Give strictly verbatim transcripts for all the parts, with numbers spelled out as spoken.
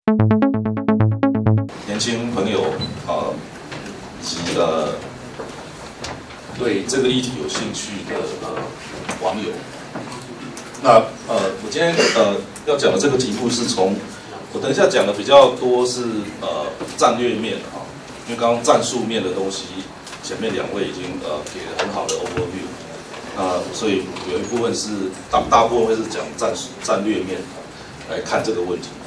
年轻朋友啊，以及呃对这个议题有兴趣的呃网友，那呃我今天呃要讲的这个题目是从我等一下讲的比较多是呃战略面啊，因为刚刚战术面的东西前面两位已经呃给了很好的 overview， 那所以有一部分是大大部分会是讲战术战略面来看这个问题。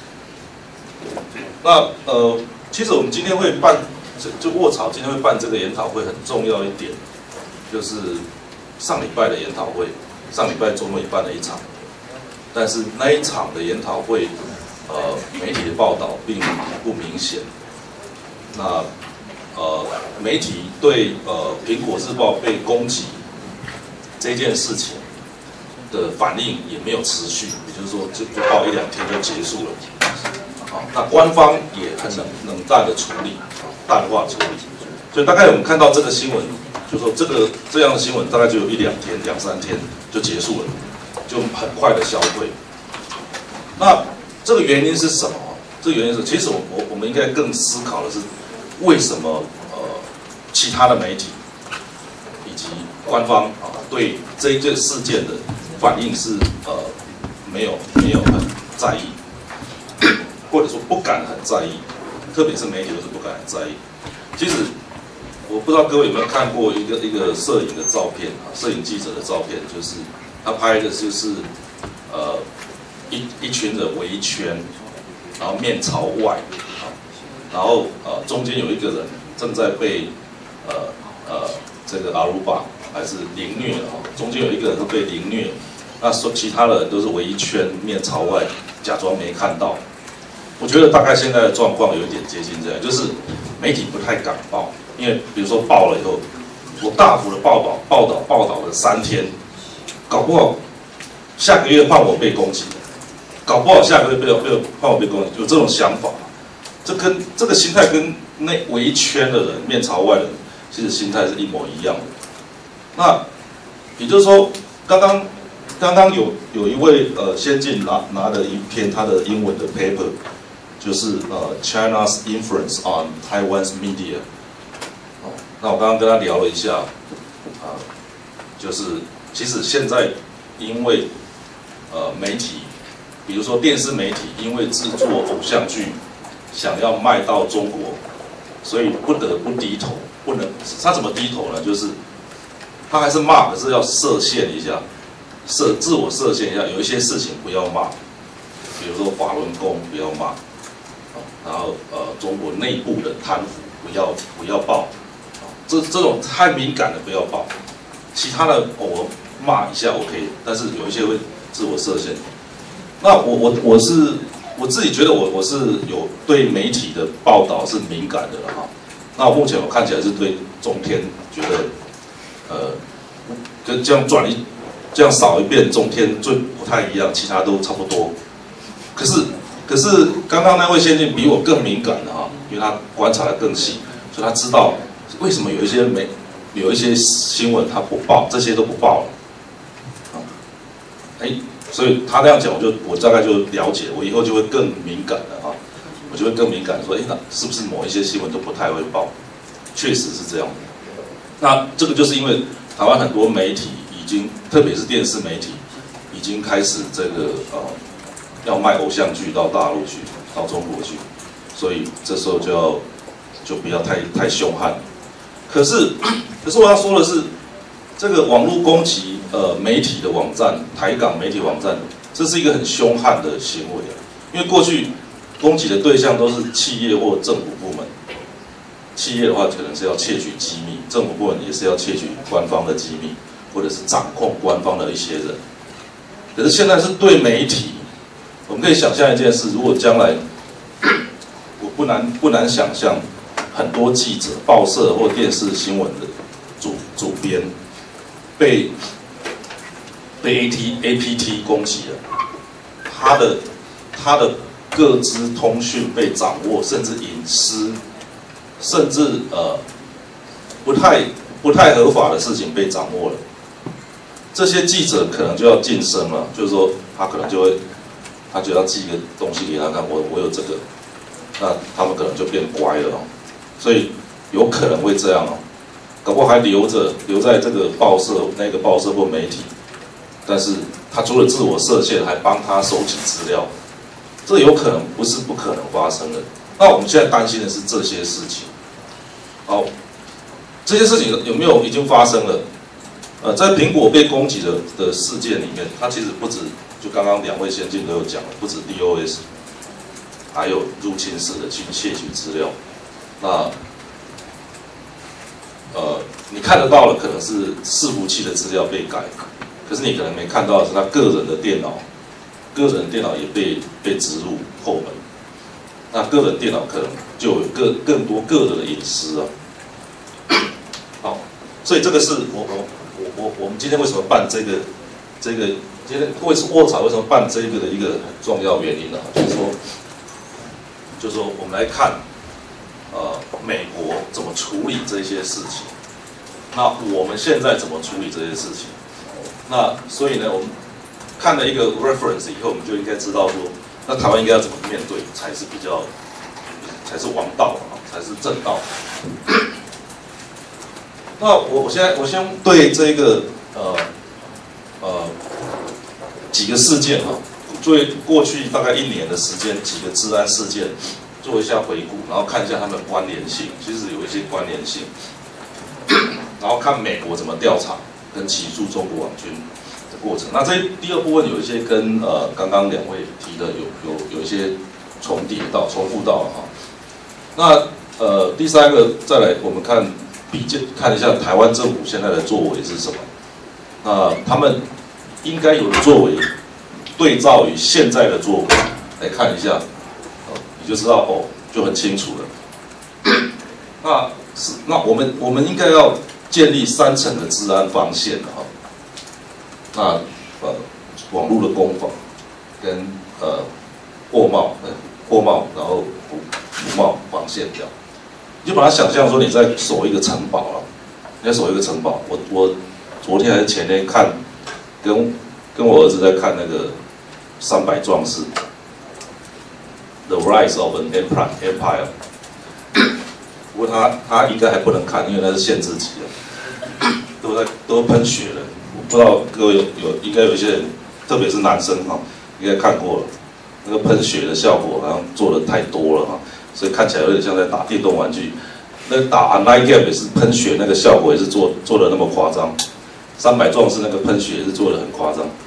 那呃，其实我们今天会办，就就卧槽今天会办这个研讨会很重要一点，就是上礼拜的研讨会，上礼拜周末也办了一场，但是那一场的研讨会，呃，媒体的报道并不明显。那呃，媒体对呃《苹果日报》被攻击这件事情的反应也没有持续，也就是说，就就报一两天就结束了。那官方也很冷冷淡的处理，淡化处理，所以大概我们看到这个新闻，就说这个这样的新闻大概就有一两天、两三天就结束了，就很快的消退。那这个原因是什么？这个原因是，其实我我我们应该更思考的是，为什么呃其他的媒体以及官方啊对这一件事件的反应是呃没有没有很在意。或者说不敢很在意，特别是媒体都是不敢很在意。其实我不知道各位有没有看过一个一个摄影的照片啊，摄影记者的照片，就是他拍的就是呃一一群人围一圈，然后面朝外，然后呃中间有一个人正在被呃呃这个阿鲁巴还是凌虐啊，中间有一个人是被凌虐，那说其他的人都是围一圈面朝外，假装没看到。我觉得大概现在的状况有一点接近这样，就是媒体不太敢报，因为比如说报了以后，我大幅的报道报道报道了三天，搞不好下个月换我被攻击，搞不好下个月被被换我被攻击，有这种想法，这跟这个心态跟那围圈的人面朝外的人，其实心态是一模一样的。那也就是说，刚刚刚刚有有一位呃先进拿拿了一篇他的英文的 paper。就是呃 China's influence on Taiwan's media， 哦，那我刚刚跟他聊了一下，啊、呃，就是其实现在因为呃媒体，比如说电视媒体，因为制作偶像剧想要卖到中国，所以不得不低头，不能他怎么低头呢？就是他还是骂，可是要设限一下，设自我设限一下，有一些事情不要骂，比如说法轮功不要骂。然后呃，中国内部的贪腐不要不要报，这这种太敏感的不要报，其他的偶尔骂一下 OK， 但是有一些会自我设限。那我我我是我自己觉得我我是有对媒体的报道是敏感的了哈。那目前我看起来是对中天觉得呃，跟这样转一这样扫一遍中天最不太一样，其他都差不多。可是。可是刚刚那位先生比我更敏感的哈，因为他观察的更细，所以他知道为什么有一些媒有一些新闻他不报，这些都不报了。啊，哎，所以他那样讲，我就我大概就了解，我以后就会更敏感了哈，我就会更敏感说，哎，那是不是某一些新闻都不太会报？确实是这样的。那这个就是因为台湾很多媒体已经，特别是电视媒体，已经开始这个呃。要卖偶像剧到大陆去，到中国去，所以这时候就要就不要太太凶悍。可是，可是我要说的是，这个网络攻击呃媒体的网站，台港媒体网站，这是一个很凶悍的行为啊。因为过去攻击的对象都是企业或政府部门，企业的话可能是要窃取机密，政府部门也是要窃取官方的机密，或者是掌控官方的一些人。可是现在是对媒体。我们可以想象一件事：如果将来，我不难不难想象，很多记者、报社或电视新闻的主主编被被 A T A P T 攻击了，他的他的个资通讯被掌握，甚至隐私，甚至呃不太不太合法的事情被掌握了，这些记者可能就要晋升了，就是说他可能就会。 他就要寄一个东西给他看，我我有这个，那他们可能就变乖了哦，所以有可能会这样哦，搞不好还留着留在这个报社那个报社或媒体，但是他除了自我设限，还帮他收集资料，这有可能不是不可能发生的。那我们现在担心的是这些事情，好，这些事情有没有已经发生了？呃，在苹果被攻击的的事件里面，它其实不止，就刚刚两位先进都有讲了，不止 DOS， 还有入侵式的去窃取资料。那呃，你看得到了，可能是伺服器的资料被改，可是你可能没看到的是他个人的电脑，个人电脑也被被植入后门。那个人电脑可能就有更更多个人的隐私啊。好，所以这个是我我。我我我们今天为什么办这个这个今天为什么卧槽为什么办这个的一个很重要原因呢？就是说，就是说我们来看，呃，美国怎么处理这些事情，那我们现在怎么处理这些事情？那所以呢，我们看了一个 reference 以后，我们就应该知道说，那台湾应该要怎么面对才是比较才是王道啊，才是正道。那我我现在我先对这个呃呃几个事件哈，对过去大概一年的时间几个治安事件做一下回顾，然后看一下它们的关联性，其实有一些关联性，然后看美国怎么调查跟起诉中国网军的过程。那这第二部分有一些跟呃刚刚两位提的有有有一些重叠到重复到了哈。那呃第三个再来我们看。比较看一下台湾政府现在的作为是什么？那他们应该有的作为，对照于现在的作为来看一下，哦，你就知道哦，就很清楚了。那是那我们我们应该要建立三层的治安防线哈。那呃，网络的攻防跟呃货贸呃货贸，然后服服贸防线这样。你就把它想象说你在守一个城堡了，你在守一个城堡。我我昨天还是前天看，跟跟我儿子在看那个《三百壮士》The Rise of an Empire Empire， 不过他他应该还不能看，因为那是限制级的，都在都喷血了。我不知道各位有有应该有一些人，特别是男生哈，应该看过了，那个喷血的效果好像做的太多了哈。所以看起来有点像在打电动玩具，那打 online game 也是喷血，那个效果也是做做的那么夸张。三百壮士那个喷血也是做的很夸张。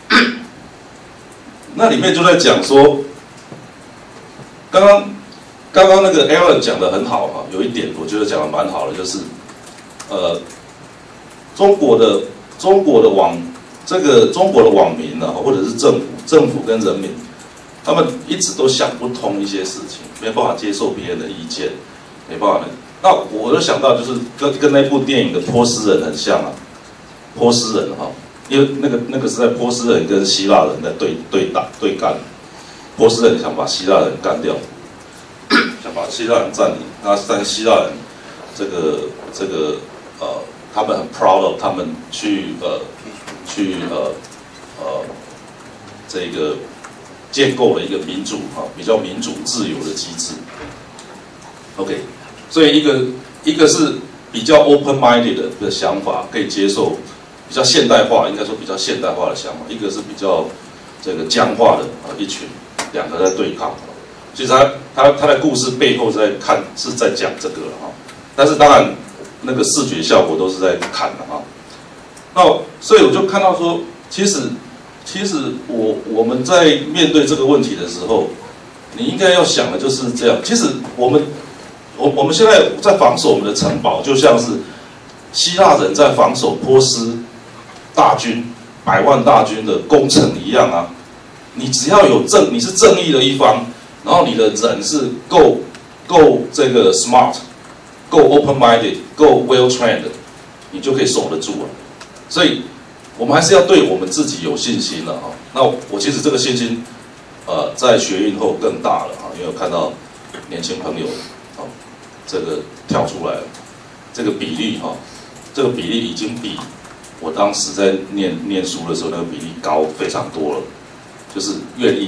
那里面就在讲说，刚刚刚刚那个 Alan 讲的很好哈，有一点我觉得讲的蛮好的，就是呃，中国的中国的网这个中国的网民呢，或者是政府政府跟人民。他们一直都想不通一些事情，没办法接受别人的意见，没办法的。那我就想到，就是跟跟那部电影的波斯人很像啊，波斯人哈，因为那个那个时代波斯人跟希腊人在对对打对干，波斯人想把希腊人干掉，想把希腊人占领，那但希腊人这个这个呃，他们很 proud of 他们去呃去呃呃这个。建构了一个民主哈，比较民主自由的机制。OK， 所以一个一个是比较 open-minded 的, 的想法，可以接受比较现代化，应该说比较现代化的想法；一个是比较这个僵化的啊一群，两个在对抗。其实他他他的故事背后在看是在讲这个了哈，但是当然那个视觉效果都是在看的哈。那所以我就看到说，其实。其实我我们在面对这个问题的时候，你应该要想的就是这样。其实我们我我们现在在防守我们的城堡，就像是希腊人在防守波斯大军百万大军的攻城一样啊。你只要有正，你是正义的一方，然后你的人是够够这个 smart， 够 open-minded， 够 well-trained， 你就可以守得住了。所以。我们还是要对我们自己有信心了哈。那我其实这个信心，呃，在学运后更大了哈，因为我看到年轻朋友，啊，这个跳出来了，这个比例哈，这个比例已经比我当时在念念书的时候那个比例高非常多了，就是愿意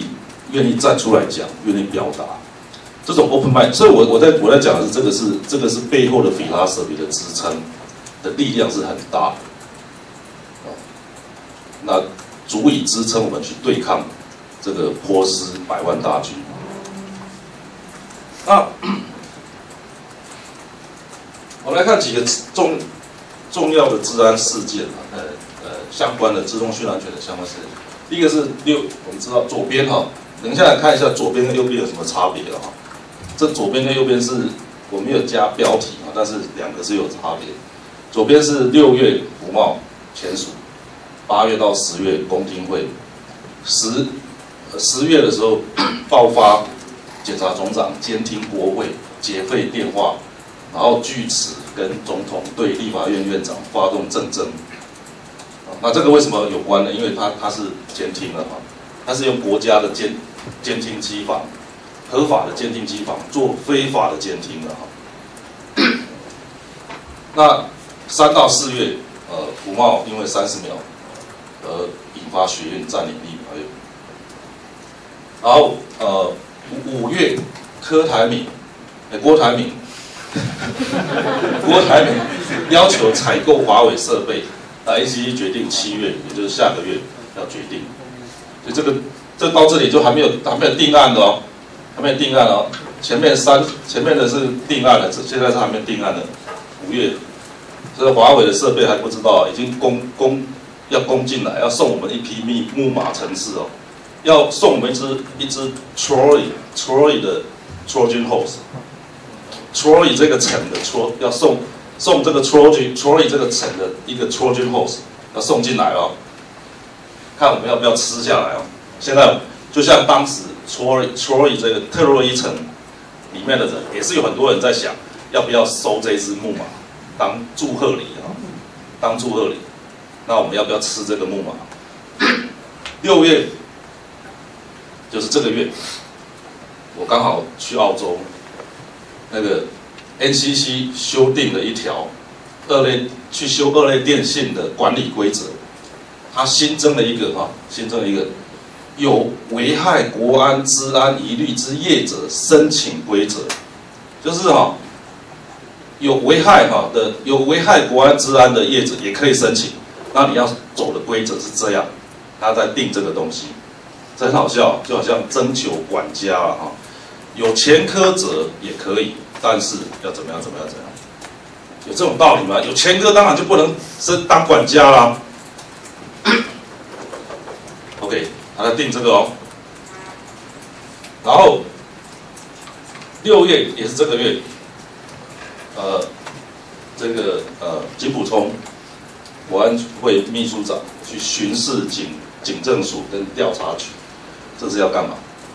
愿意站出来讲，愿意表达，这种 open mind， 所以我我在我在讲的是这个是这个是背后的 philosophy 的支撑的力量是很大的，那足以支撑我们去对抗这个波斯百万大军。那我们来看几个重重要的治安事件啊，呃呃相关的自动讯安全的相关事件。第一个是六，我们知道左边哈，等一下来看一下左边跟右边有什么差别了哈。这左边跟右边是我没有加标题啊，但是两个是有差别。左边是六月服贸签署，八月到十月公听会，十十月的时候爆发检察总长监听国会劫废电话，然后据此跟总统对立法院院长发动政争。那这个为什么有关呢？因为它它是监听了哈，它是用国家的监监听机房，合法的监听机房做非法的监听了哈。那三到四月，呃，服贸因为三十秒而引发学运占领立法院。然后呃五五月，柯台铭，哎郭台铭，郭台铭要求采购华为设备。那 A C C 决定七月，也就是下个月要决定，所以这个这到这里就还没有还没有定案的哦，还没有定案哦。前面三前面的是定案了，现在是还没有定案的。五月，这华为的设备还不知道，已经供供要供进来，要送我们一批密木马程式哦，要送我们一支一支 Troy Troy 的 Trojan horse，Troy 这个城的 Troy 要送。送这个 Troy Troy 这个城的一个 Trojan horse 要送进来哦，看我们要不要吃下来哦。现在就像当时 Troy Troy 这个特洛伊城里面的人，也是有很多人在想，要不要收这只木马当祝贺礼啊？当祝贺礼，那我们要不要吃这个木马？六月就是这个月，我刚好去澳洲，那个。N C C 修订了一条二类去修二类电信的管理规则，它新增了一个哈，新增了一个有危害国安治安疑虑之业者申请规则，就是哈有危害哈的有危害国安治安的业者也可以申请，那你要走的规则是这样，他在定这个东西，这很好笑，就好像征求管家了哈，有前科者也可以。但是要怎么样？怎么样？怎么样？有这种道理吗？有前科当然就不能是当管家啦。OK， 他在定这个哦。然后六月也是这个月，呃，这个呃金溥聪国安会秘书长去巡视警警政署跟调查局，这是要干嘛？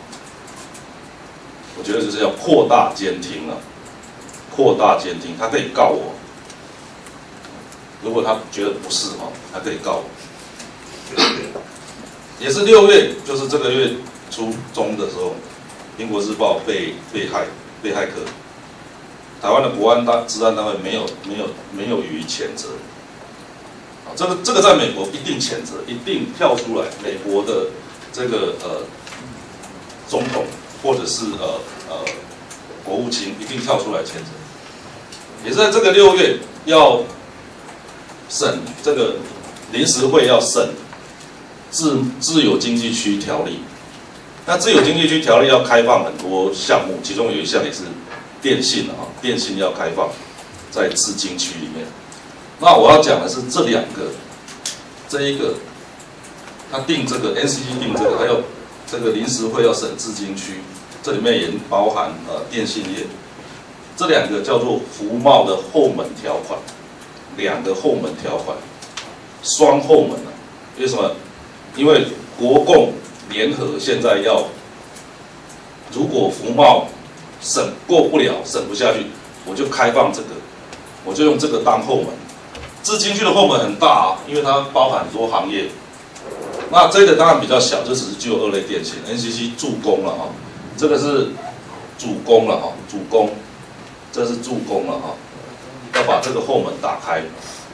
我觉得就是要扩大监听了。扩大监听，他可以告我。如果他觉得不是哈，他可以告我。也是六月，就是这个月初中的时候，《英国日报》被被害被骇客，台湾的国安大治安单位没有没有没有予以谴责。啊，这个这个在美国一定谴责，一定跳出来。美国的这个呃总统或者是呃呃国务卿一定跳出来谴责。也是在这个六月要审这个临时会要审自自由经济区条例。那自由经济区条例要开放很多项目，其中有一项也是电信啊，电信要开放在自经区里面。那我要讲的是这两个，这一个他定这个 N C C 定这个，还有这个临时会要审自经区，这里面也包含呃电信业。这两个叫做服贸的后门条款，两个后门条款，双后门啊。为什么？因为国共联合现在要，如果服贸审过不了，审不下去，我就开放这个，我就用这个当后门。自经区的后门很大啊，因为它包含很多行业。那这个当然比较小，这只是就二类电信 ，N C C 助攻了哈，这个是主攻了哈，主攻。这是助攻了哈，要把这个后门打开。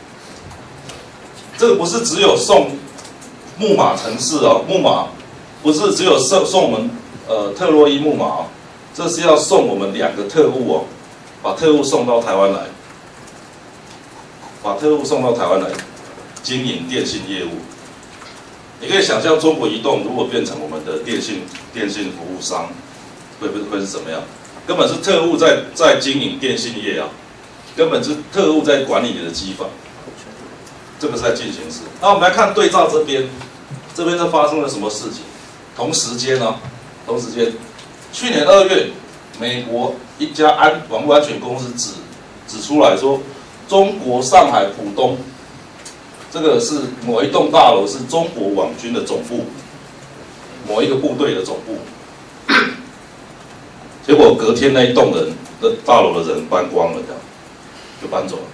这个不是只有送木马程式哦，木马不是只有送送我们呃特洛伊木马哦，这是要送我们两个特务哦，把特务送到台湾来，把特务送到台湾来经营电信业务。你可以想象，中国移动如果变成我们的电信电信服务商，会会会是怎么样？根本是特务在在经营电信业啊，根本是特务在管理你的机房。这个是在进行时。那我们来看对照这边，这边是发生了什么事情？同时间呢、啊？同时间，去年二月，美国一家安网络安全公司指指出来说，中国上海浦东。这个是某一栋大楼，是中国网军的总部，某一个部队的总部。结果隔天那一栋人的大楼的人搬光了，这样就搬走了。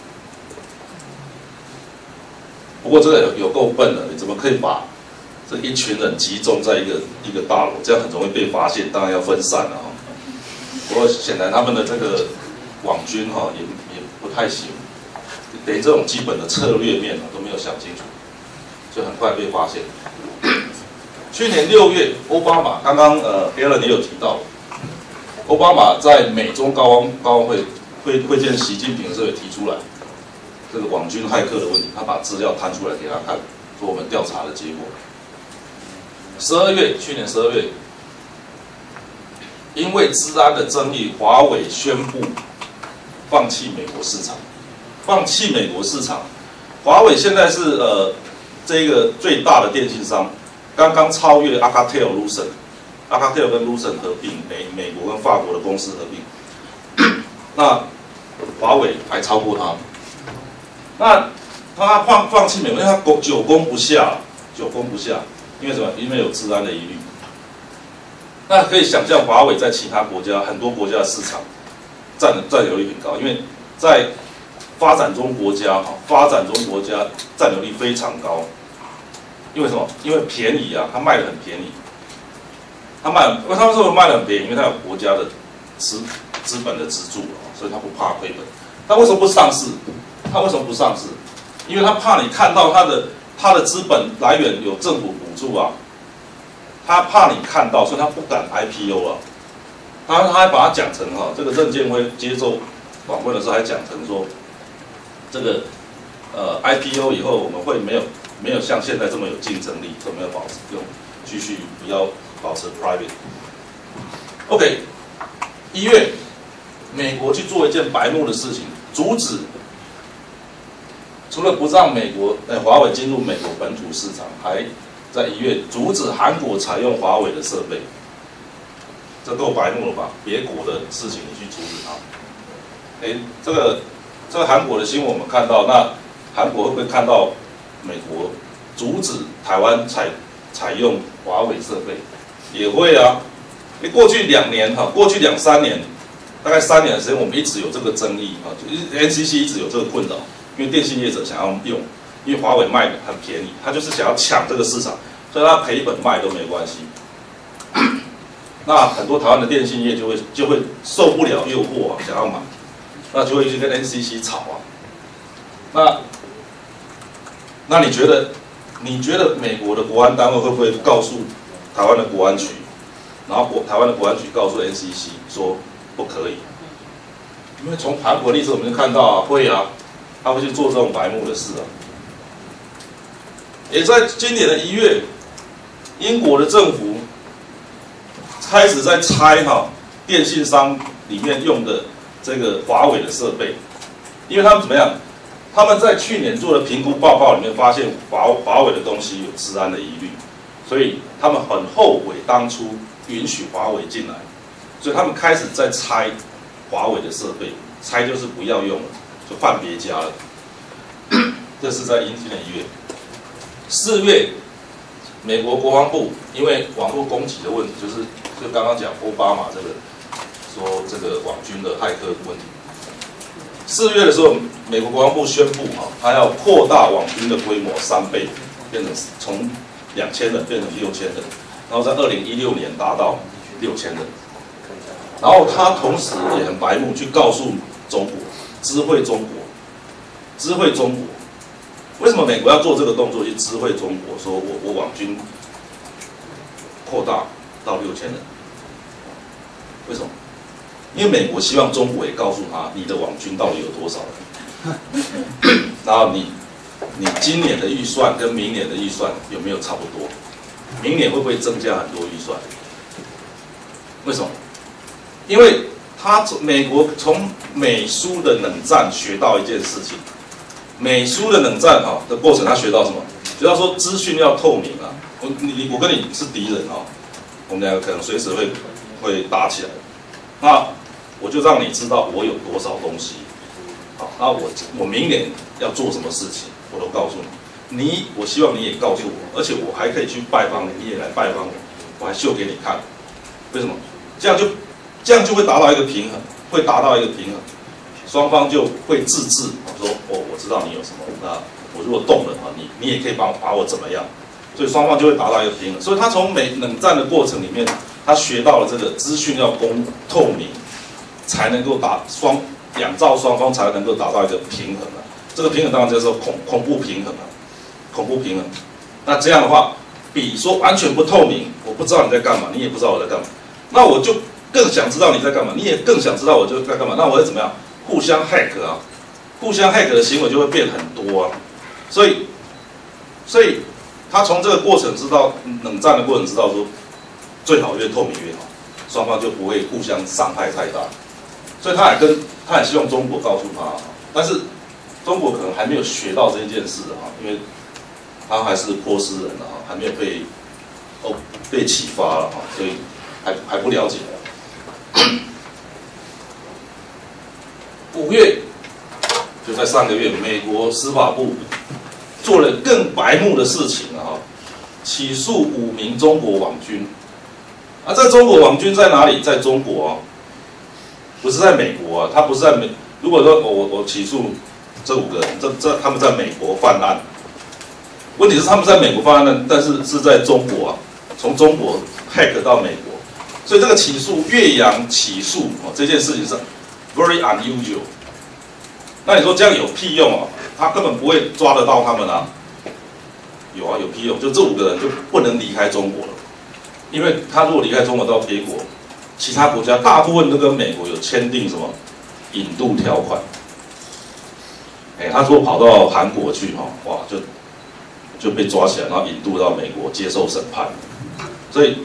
不过这个有有够笨的，你怎么可以把这一群人集中在一个一个大楼，这样很容易被发现，当然要分散了哈。不过显然他们的这个网军哈也也不太行。连这种基本的策略面都没有想清楚，就很快被发现。去年六月，奥巴马刚刚呃 Alan 也有提到，奥巴马在美中高峰高峰会会会见习近平的时候也提出来这个网军骇客的问题，他把资料摊出来给他看，说我们调查的结果。十二月，去年十二月，因为治安的争议，华为宣布放弃美国市场。放弃美国市场，华为现在是呃这个最大的电信商，刚刚超越 Alcatel、Lucent，Alcatel 跟 Lucent 合并，美美国跟法国的公司合并，那华为还超过它，那他放放弃美国，因为他久攻不下，久攻不下，因为什么？因为有治安的疑虑。那可以想象，华为在其他国家很多国家的市场占占有率很高，因为在发展中国家哈，发展中国家占有率非常高，因为什么？因为便宜啊，它卖的很便宜。它卖，为他们说卖的很便宜，因为它有国家的资资本的资助啊，所以它不怕亏本。它为什么不上市？它为什么不上市？因为它怕你看到它的它的资本来源有政府补助啊，它怕你看到，所以它不敢 I P O 啊。他他还把它讲成哈，这个任建辉接受访问的时候还讲成说。这个呃 I P O 以后我们会没有没有像现在这么有竞争力，都没有保持用继续不要保持 private。OK， 一月，美国去做一件白目的事情，阻止除了不让美国呃华为进入美国本土市场，还在一月阻止韩国采用华为的设备，这够白目了吧？别国的事情你去阻止它，哎，这个。这个韩国的新闻我们看到，那韩国会不会看到美国阻止台湾采采用华为设备？也会啊。因为过去两年哈，过去两三年，大概三年的时间，我们一直有这个争议啊，就是 N C C 一直有这个困扰，因为电信业者想要用，因为华为卖的很便宜，他就是想要抢这个市场，所以他赔本卖都没关系。那很多台湾的电信业就会就会受不了诱惑啊，想要买。那就会去跟 N C C 吵啊。那那你觉得，你觉得美国的国安单位会不会告诉台湾的国安局，然后国台湾的国安局告诉 N C C 说不可以？因为从韩国例子我们就看到啊，会啊，他会去做这种白目的事啊。也在今年的一月，英国的政府开始在拆哈电信商里面用的。这个华为的设备，因为他们怎么样？他们在去年做的评估报告里面发现华华为的东西有治安的疑虑，所以他们很后悔当初允许华为进来，所以他们开始在拆华为的设备，拆就是不要用了，就换别家了。这是在今年一月，四月，美国国防部因为网络攻击的问题，就是就刚刚讲奥巴马这个。说这个网军的骇客问题。四月的时候，美国国防部宣布哈，他要扩大网军的规模三倍，变成从两千人变成六千人，然后在二零一六年达到六千人。然后他同时也很白目，去告诉中国，知会中国，知会中国。为什么美国要做这个动作去知会中国，说我我网军扩大？ 到六千人。为什么？因为美国希望中国也告诉他你的网军到底有多少人，然后你你今年的预算跟明年的预算有没有差不多？明年会不会增加很多预算？为什么？因为他从美国从美苏的冷战学到一件事情，美苏的冷战哈的过程，他学到什么？学到说资讯要透明啊。我你我跟你是敌人啊，我们两个可能随时会会打起来。那我就让你知道我有多少东西，好，那我我明年要做什么事情，我都告诉你。你，我希望你也告诉我，而且我还可以去拜访你，你也来拜访我，我还秀给你看。为什么？这样就这样就会达到一个平衡，会达到一个平衡，双方就会自治，说哦，我知道你有什么，那我如果动了啊，你你也可以把把我怎么样，所以双方就会达到一个平衡。所以他从美冷战的过程里面，他学到了这个资讯要公透明。才能够达双两造双方才能够达到一个平衡啊，这个平衡当然就是恐恐怖平衡啊，恐怖平衡。那这样的话，比说完全不透明，我不知道你在干嘛，你也不知道我在干嘛，那我就更想知道你在干嘛，你也更想知道我就在干嘛，那我会怎么样？互相 hack 啊，互相 hack 的行为就会变很多啊。所以，所以他从这个过程知道冷战的过程知道说，最好越透明越好，双方就不会互相伤害太大。所以他也跟他也希望中国告诉他，但是中国可能还没有学到这件事啊，因为他还是波斯人啊，还没有被哦被启发了啊，所以还还不了解。五月就在上个月，美国司法部做了更白目的事情啊，起诉五名中国网军。啊，在中国网军在哪里？在中国啊。不是在美国啊，他不是在美。如果说我我我起诉这五个人，这这他们在美国犯案，问题是他们在美国犯案，但是是在中国啊，从中国 hack 到美国，所以这个起诉越洋起诉哦这件事情是 very unusual。那你说这样有屁用啊？他根本不会抓得到他们啊。有啊，有屁用，就这五个人就不能离开中国了，因为他如果离开中国到别国。其他国家大部分都跟美国有签订什么引渡条款，哎，他如果跑到韩国去哈，哇，就就被抓起来，然后引渡到美国接受审判，所以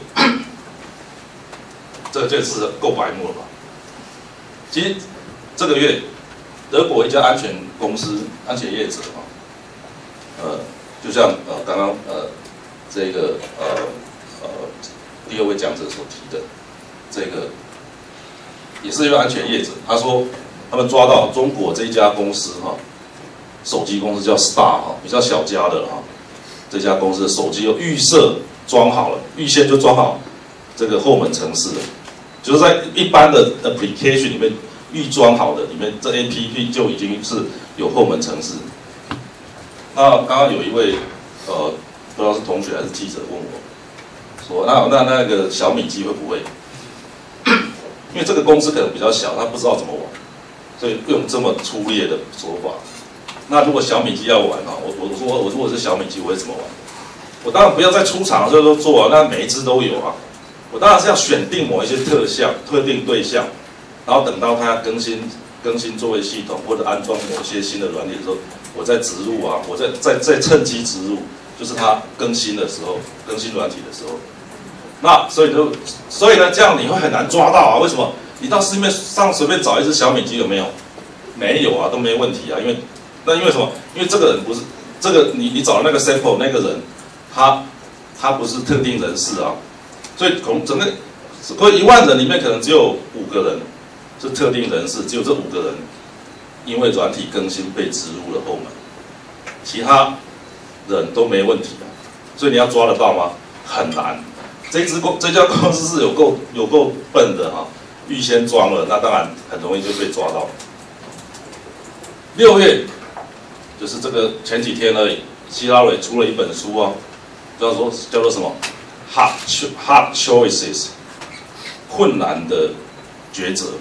这这是够白目了吧？其实这个月，德国一家安全公司、安全业者哈，呃，就像呃刚刚呃这个呃呃第二位讲者所提的。这个也是一个安全业者，他说他们抓到中国这一家公司哈，手机公司叫 Star 哈，比较小家的哈，这家公司的手机有预设装好了，预先就装好这个后门程式了，就是在一般的 application 里面预装好的，里面这 A P P 就已经是有后门程式。那刚刚有一位呃不知道是同学还是记者问我说，那那那个小米机会不会？因为这个公司可能比较小，他不知道怎么玩，所以用这么粗劣的手法。那如果小米机要玩啊，我我说我如果是小米机，我会怎么玩？我当然不要在出厂的时候做啊，那每一只都有啊。我当然是要选定某一些特项、特定对象，然后等到它更新更新作业系统或者安装某些新的软体的时候，我再植入啊，我再再再趁机植入，就是它更新的时候，更新软体的时候。那所以就，所以呢，这样你会很难抓到啊？为什么？你到市面上随便找一只小米机有没有？没有啊，都没问题啊。因为，那因为什么？因为这个人不是这个你你找的那个 sample 那个人，他他不是特定人士啊，所以从整个所以一万人里面可能只有五个人是特定人士，只有这五个人因为软体更新被植入了后门，其他人都没问题啊。所以你要抓得到吗？很难。这支公这家公司是有够有够笨的哈、啊，预先装了，那当然很容易就被抓到。六月就是这个前几天而已，希拉蕊出了一本书啊，叫做叫做什么 ？Hard Hard Choices， 困难的抉择。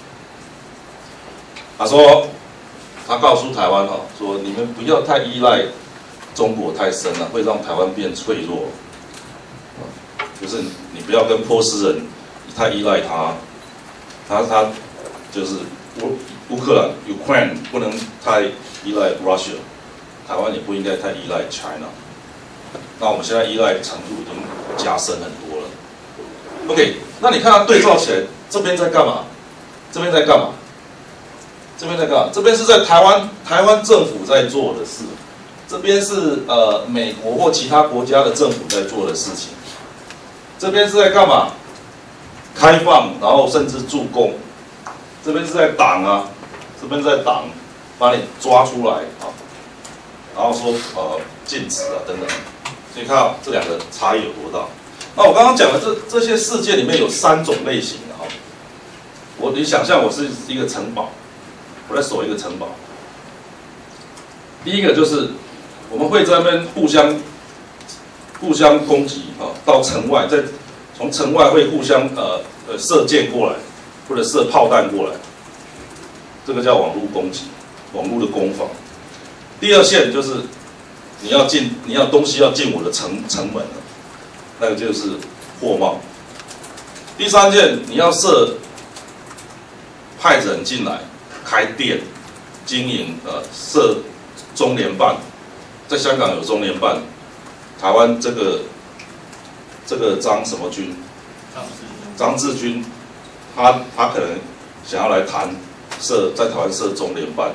他说，他告诉台湾哈，说你们不要太依赖中国太深了，会让台湾变脆弱。 就是你不要跟波斯人太依赖他，他他就是乌乌克兰 Ukraine 不能太依赖 Russia， 台湾也不应该太依赖 China。那我们现在依赖程度已经加深很多了。OK， 那你看它对照起来，这边在干嘛？这边在干嘛？这边在干嘛？这边是在台湾台湾政府在做的事，这边是呃美国或其他国家的政府在做的事情。这边是在干嘛？开放，然后甚至助攻。这边是在挡啊，这边在挡，把你抓出来啊，然后说呃禁止啊等等。所以看到这两个差异有多大？那我刚刚讲的这这些事件里面有三种类型的哈。我你想象我是一个城堡，我在守一个城堡。第一个就是我们会在那边互相互相攻击啊，到城外，在从城外会互相呃呃射箭过来，或者射炮弹过来，这个叫网络攻击，网络的攻防。第二线就是你要进，你要东西要进我的城城门了，那个就是货贸。第三件你要设派人进来开店经营，呃，设中联办，在香港有中联办，台湾这个这个张什么军，张志军，他他可能想要来谈设在台湾设中联办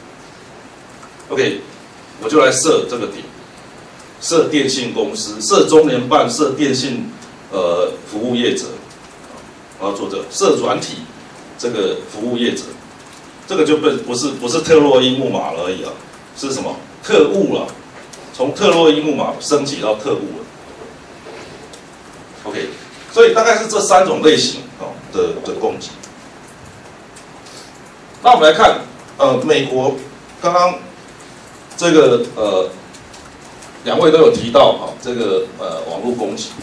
OK， 我就来设这个点，设电信公司，设中联办，设电信呃服务业者，我要做这个，设软体这个服务业者，这个就不不是不是特洛伊木马了而已啊，是什么特务了，从特洛伊木马升级到特务了。OK， 所以大概是这三种类型哦的的攻击。那我们来看，呃，美国刚刚这个呃两位都有提到哈、哦，这个呃网络攻击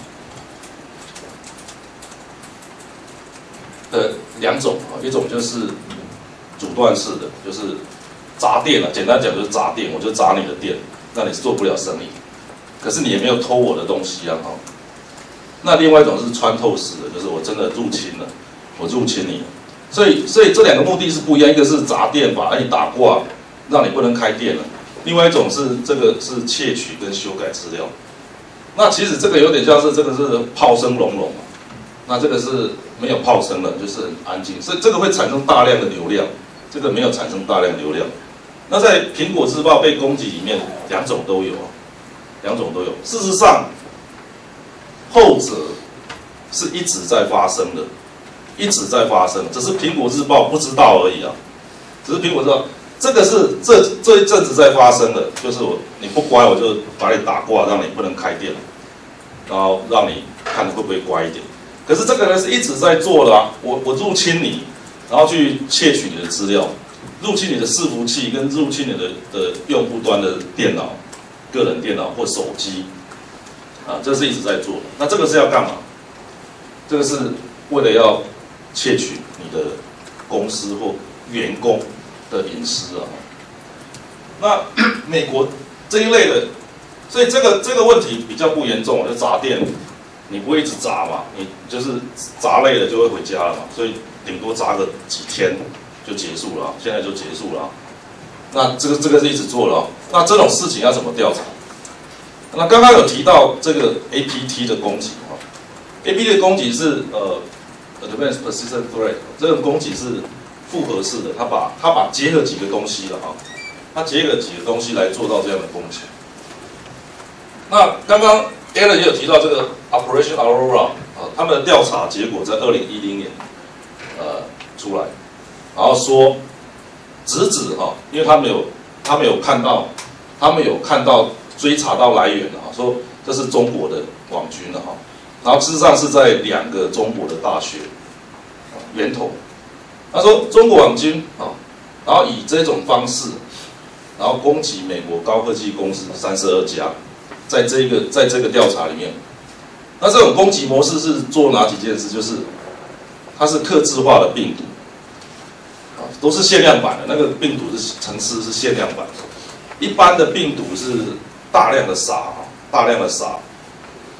的两种啊，一种就是阻断式的，就是砸店了，简单讲就是砸店，我就砸你的店，让你做不了生意，可是你也没有偷我的东西啊哈。那另外一种是穿透式的，就是我真的入侵了，我入侵你了。所以，所以这两个目的是不一样，一个是砸店把你打挂，让你不能开店了；另外一种是这个是窃取跟修改资料。那其实这个有点像是这个是炮声隆隆，那这个是没有炮声了，就是很安静，所以这个会产生大量的流量，这个没有产生大量流量。那在苹果日报被攻击里面，两种都有，两种都有。事实上，后者是一直在发生的。一直在发生，只是苹果日报不知道而已啊。只是苹果日报，这个是这这一阵子在发生的，就是我你不乖，我就把你打挂，让你不能开店，然后让你看会不会乖一点。可是这个呢是一直在做的啊，我我入侵你，然后去窃取你的资料，入侵你的伺服器跟入侵你的的用户端的电脑、个人电脑或手机，啊，这是一直在做的。那这个是要干嘛？这个是为了要窃取你的公司或员工的隐私啊。那美国这一类的，所以这个这个问题比较不严重，就砸店，你不会一直砸嘛，你就是砸累了就会回家了嘛，所以顶多砸个几天就结束了，现在就结束了。那这个这个是一直做了哦。那这种事情要怎么调查？那刚刚有提到这个 A P T 的攻击哈 ，A P T 的攻击是呃。Advanced Persistent Threat 这个攻击是复合式的，它把它把结合几个东西了哈，它结合几个东西来做到这样的攻击。那刚刚 Alan 也有提到这个 Operation Aurora 啊，他们的调查结果在二零一零年呃出来，然后说直指哈，因为他们有他们有看到他们有看到追查到来源的哈，说这是中国的网军了哈。然后事实上是在两个中国的大学源头，他说中国网军啊，然后以这种方式，然后攻击美国高科技公司三十二家，在这个在这个调查里面，那这种攻击模式是做哪几件事？就是它是客制化的病毒，啊，都是限量版的，那个病毒是程式是限量版的，一般的病毒是大量的撒，大量的撒。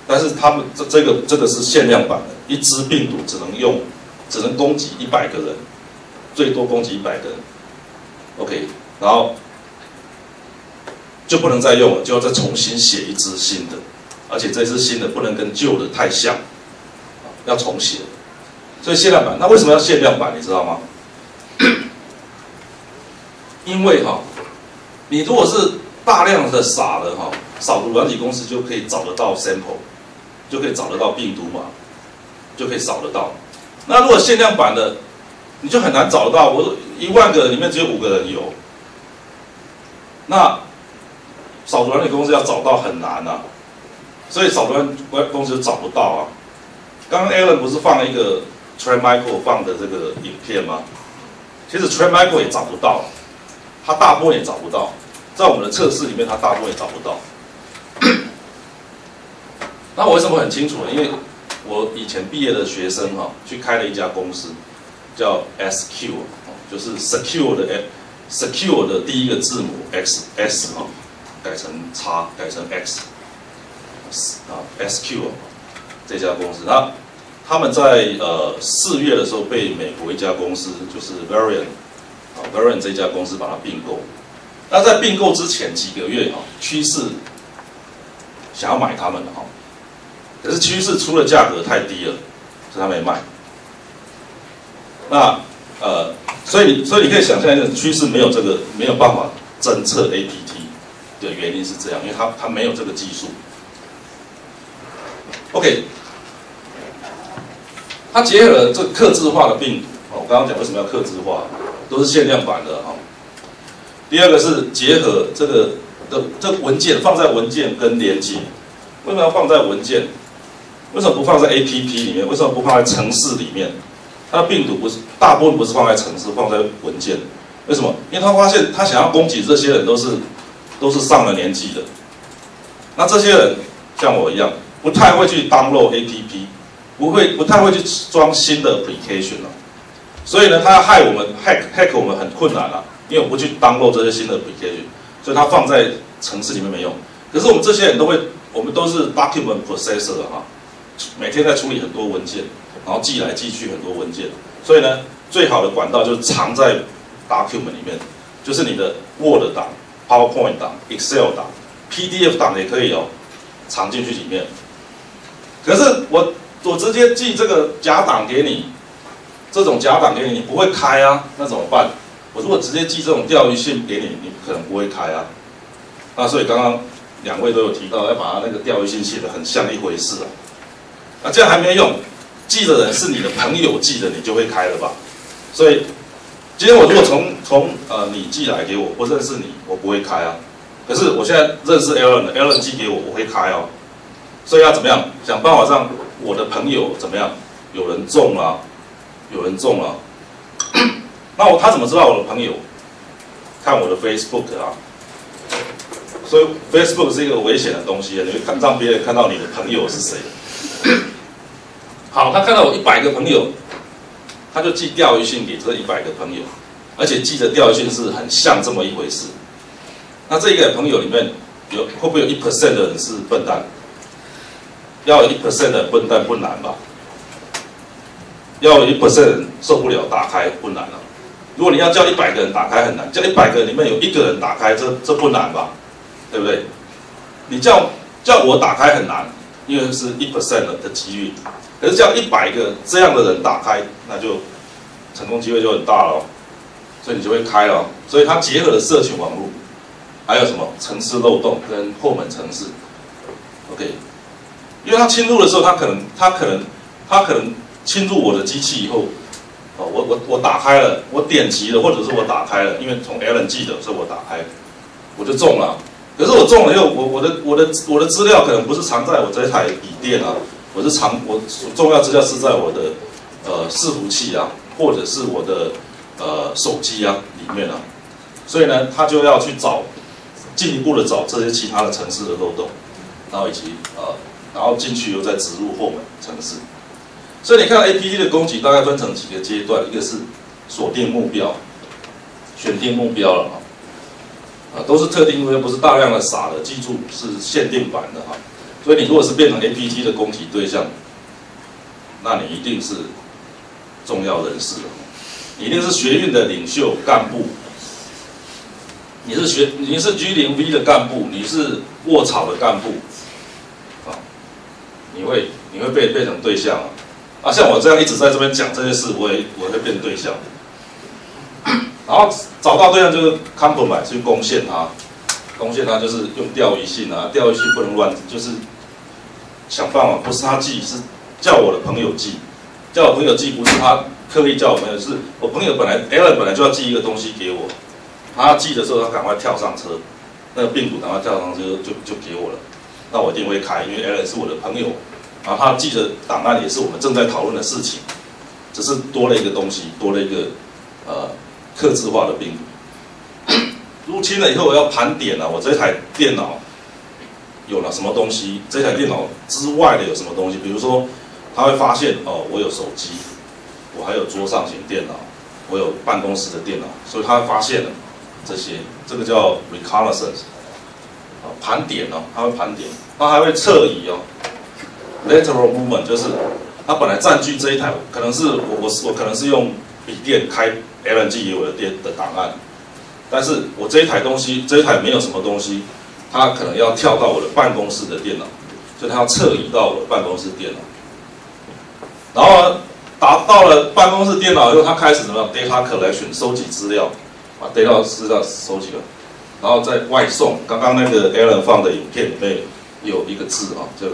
但是他们这这个这个是限量版的，一支病毒只能用，只能攻击一百个人，最多攻击一百个人。OK， 然后就不能再用了，就要再重新写一支新的，而且这支新的不能跟旧的太像，要重写。所以限量版，那为什么要限量版？你知道吗？因为哈、哦，你如果是大量的撒了哈，扫毒软体公司就可以找得到 sample， 就可以找得到病毒码，就可以扫得到。那如果限量版的，你就很难找得到。我一万个人里面只有五个人有，那扫毒软体公司要找到很难啊，所以扫毒软体公司就找不到啊。刚刚 Alan 不是放了一个 Trey Michael 放的这个影片吗？其实 Trey Michael 也找不到，他大部分也找不到，在我们的测试里面，他大部分也找不到。那我为什么很清楚呢？因为我以前毕业的学生哈、哦，去开了一家公司，叫 S Q， 就是 secure 的 secure 的第一个字母 X S 哈、哦，改成叉，改成 X， 啊 S Q 这家公司，那他们在呃四月的时候被美国一家公司就是 Variant 啊 Variant 这家公司把它并购。那在并购之前几个月哈、哦，趋势想要买他们的哈。可是趋势出的价格太低了，所以他没卖。那呃，所以所以你可以想象一下，趋势没有这个没有办法侦测 A P T 的原因是这样，因为它它没有这个技术。OK， 它结合了这个客制化的病毒，哦，我刚刚讲为什么要客制化，都是限量版的哈、哦。第二个是结合这个的这个文件放在文件跟连接，为什么要放在文件？为什么不放在 A P P 里面？为什么不放在程式里面？它的病毒不是大部分不是放在程式，放在文件。为什么？因为他发现他想要攻击这些人都是都是上了年纪的。那这些人像我一样，不太会去 download A P P， 不会不太会去装新的 application 了。所以呢，他要害我们 hack hack 我们很困难了，因为我不去 download 这些新的 application， 所以他放在程式里面没用。可是我们这些人都会，我们都是 document processor 哈。每天在处理很多文件，然后寄来寄去很多文件，所以呢，最好的管道就是藏在 document 里面，就是你的 Word 档、PowerPoint 档、Excel 档、P D F 档也可以哦，藏进去里面。可是我我直接寄这个假档给你，这种假档给你，你不会开啊，那怎么办？我如果直接寄这种钓鱼信给你，你可能不会开啊。那所以刚刚两位都有提到，要把它那个钓鱼信写得很像一回事啊。啊，这样还没用，寄的人是你的朋友寄的，你就会开了吧？所以今天我如果从从呃你寄来给我，不认识你，我不会开啊。可是我现在认识 Alan，Alan 寄给我，我会开哦。所以要怎么样？想办法让我的朋友怎么样？有人中了，有人中了。那我他怎么知道我的朋友？看我的 Facebook 啊。所以 Facebook 是一个危险的东西，你会看让别人看到你的朋友是谁。好，他看到我一百个朋友，他就寄钓鱼信给这一百个朋友，而且寄的钓鱼信是很像这么一回事。那这一个朋友里面有会不会有一 percent 的人是笨蛋？要有一 percent 的笨蛋不难吧？要有一 percent 人受不了打开不难啊。如果你要叫一百个人打开很难，叫一百个人里面有一个人打开，这这不难吧？对不对？你叫叫我打开很难，因为是一 percent 的几率。可是叫一百个这样的人打开，那就成功机会就很大了，所以你就会开了。所以它结合了社群网络，还有什么程式漏洞跟后门程式 ，OK。因为它侵入的时候，它可能它可能它可能侵入我的机器以后，哦，我我我打开了，我点击了，或者是我打开了，因为从 Alan 寄的，所以我打开，我就中了。可是我中了以后，我我的我的我的资料可能不是藏在我这台笔电啊。我是藏我重要资料是在我的呃伺服器啊，或者是我的呃手机啊里面啊，所以呢，他就要去找进一步的找这些其他的程式的漏洞，然后以及呃，然后进去又再植入后门程式。所以你看 A P T 的攻击大概分成几个阶段，一个是锁定目标，选定目标了啊，啊都是特定目标，不是大量的撒的，记住是限定版的哈。 所以你如果是变成 A P T 的攻击对象，那你一定是重要人士了，你一定是学运的领袖干部，你是学你是 G 零 V 的干部，你是卧槽的干部，啊，你会你会被变成对象啊。啊，像我这样一直在这边讲这些事，我也我会变对象。然后找到对象就是 compromise 去攻陷他，攻陷他就是用钓鱼信啊，钓鱼信不能乱，就是想办法，不是他寄，是叫我的朋友寄，叫我朋友寄，不是他刻意叫我朋友，是我朋友本来 Alan 本来就要寄一个东西给我，他寄的时候他赶快跳上车，那个病毒赶快跳上车就就给我了，那我一定会开，因为 Alan 是我的朋友，然后他寄的档案也是我们正在讨论的事情，只是多了一个东西，多了一个呃。客制化的病毒入侵了以后，我要盘点啊，我这台电脑有了什么东西？这台电脑之外的有什么东西？比如说，他会发现哦，我有手机，我还有桌上型电脑，我有办公室的电脑，所以他会发现了这些，这个叫 reconnaissance 啊，盘点哦，他会盘点，他还会侧移哦 ，lateral movement 就是他本来占据这一台，可能是我我我可能是用笔电开。Alan 寄给我的电的档案，但是我这一台东西，这一台没有什么东西，它可能要跳到我的办公室的电脑，所以它要侧移到我的办公室电脑。然后呢，达到了办公室电脑以后，它开始什么 data collection 收集资料，把 data 资料收集了，然后再外送。刚刚那个 Alan 放的影片里面有一个字啊，就是